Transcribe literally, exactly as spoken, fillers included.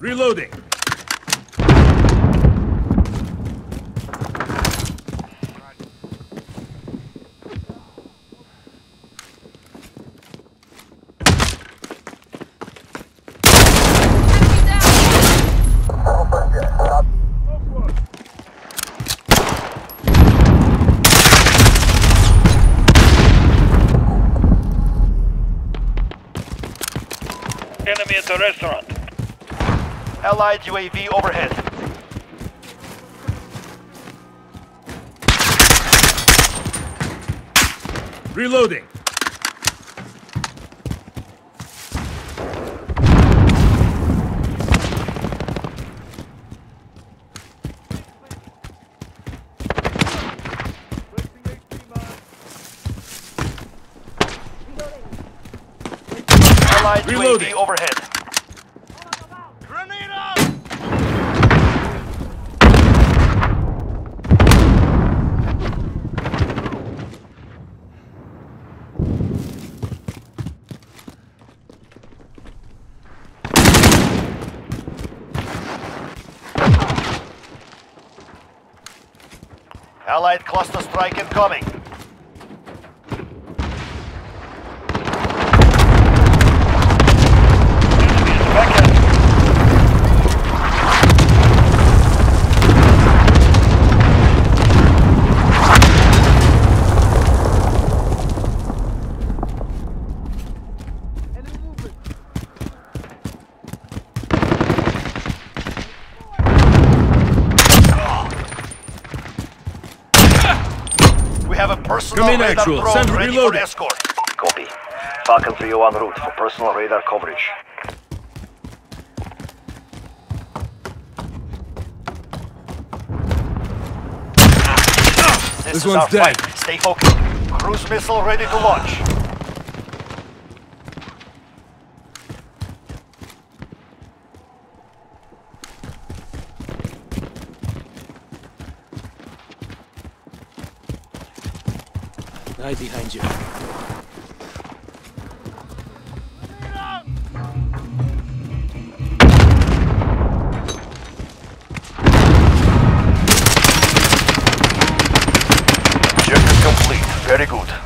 Reloading. Enemy at the restaurant. Allied U A V overhead. Reloading. Allied U A V Reloading. overhead. Allied cluster strike incoming. We have a personal Come in, radar actual. drone Send ready reloading. for escort. Copy. Falcon three oh one route for personal radar coverage. This, This is one's our dead. fight. Stay focused. Cruise missile ready to launch. Right behind you. Objective complete. Very good.